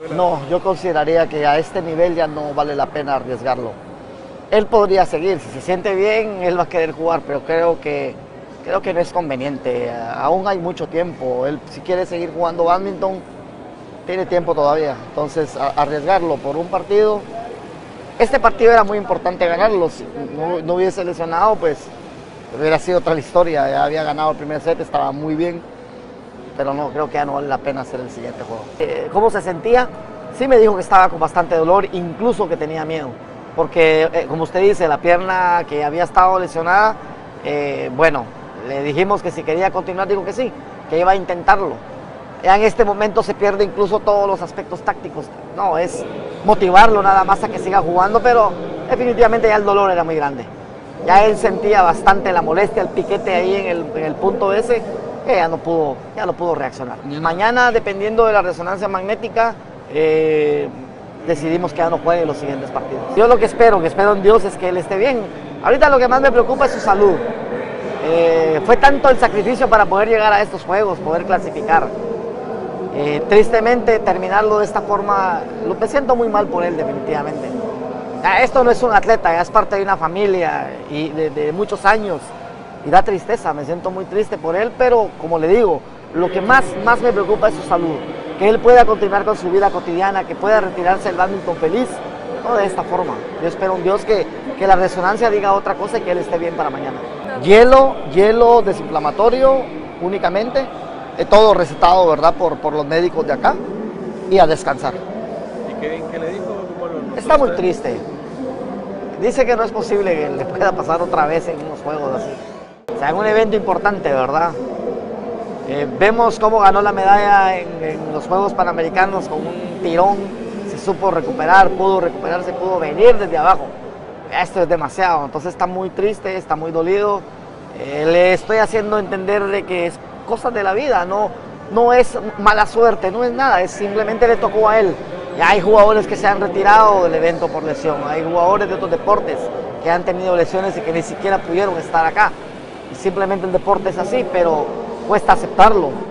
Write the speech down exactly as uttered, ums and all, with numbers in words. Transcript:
No, yo consideraría que a este nivel ya no vale la pena arriesgarlo. Él podría seguir, si se siente bien, él va a querer jugar, pero creo que, creo que no es conveniente. Aún hay mucho tiempo. Él, si quiere seguir jugando bádminton, tiene tiempo todavía. Entonces, a, arriesgarlo por un partido. Este partido era muy importante ganarlo. Si no, no hubiese lesionado, pues hubiera sido otra la historia. Ya había ganado el primer set, estaba muy bien. Pero no, creo que ya no vale la pena hacer el siguiente juego. Eh, ¿Cómo se sentía? Sí me dijo que estaba con bastante dolor, incluso que tenía miedo. Porque, eh, como usted dice, la pierna que había estado lesionada, eh, bueno, le dijimos que si quería continuar, dijo que sí, que iba a intentarlo. Ya en este momento se pierde incluso todos los aspectos tácticos. No, es motivarlo nada más a que siga jugando, pero definitivamente ya el dolor era muy grande. Ya él sentía bastante la molestia, el piquete ahí en el, en el punto ese, que ya no pudo, ya no pudo reaccionar. Mañana, dependiendo de la resonancia magnética, eh, decidimos que ya no juegue los siguientes partidos. Yo lo que espero, que espero en Dios, es que él esté bien. Ahorita lo que más me preocupa es su salud. Eh, fue tanto el sacrificio para poder llegar a estos juegos, poder clasificar. Eh, tristemente, terminarlo de esta forma, lo me siento muy mal por él, definitivamente. Ya, esto no es un atleta, ya es parte de una familia y de, de muchos años. Y da tristeza, me siento muy triste por él, pero como le digo, lo que más, más me preocupa es su salud. Que él pueda continuar con su vida cotidiana, que pueda retirarse del bádminton feliz, no de esta forma. Yo espero en Dios que, que la resonancia diga otra cosa y que él esté bien para mañana. Hielo, hielo desinflamatorio únicamente, eh, todo recetado, ¿verdad?, por, por los médicos de acá, y a descansar. ¿Y qué, qué le dijo? ¿Cómo lo Está muy triste. Dice que no es posible que le pueda pasar otra vez en unos juegos así. O sea, en un evento importante, ¿verdad? Eh, vemos cómo ganó la medalla en, en los Juegos Panamericanos con un tirón, se supo recuperar, pudo recuperarse, pudo venir desde abajo. Esto es demasiado, entonces está muy triste, está muy dolido. Eh, le estoy haciendo entender de que es cosas de la vida, no, no es mala suerte, no es nada, es simplemente le tocó a él. Ya hay jugadores que se han retirado del evento por lesión, hay jugadores de otros deportes que han tenido lesiones y que ni siquiera pudieron estar acá. Y simplemente el deporte es así, pero cuesta aceptarlo.